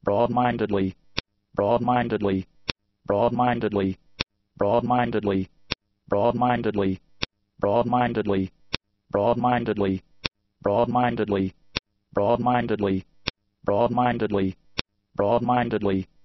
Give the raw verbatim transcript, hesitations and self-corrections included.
broadmindedly, broadmindedly, broadmindedly, broadmindedly, broadmindedly, broadmindedly, broadmindedly, broadmindedly, broadmindedly, broadmindedly, broadmindedly,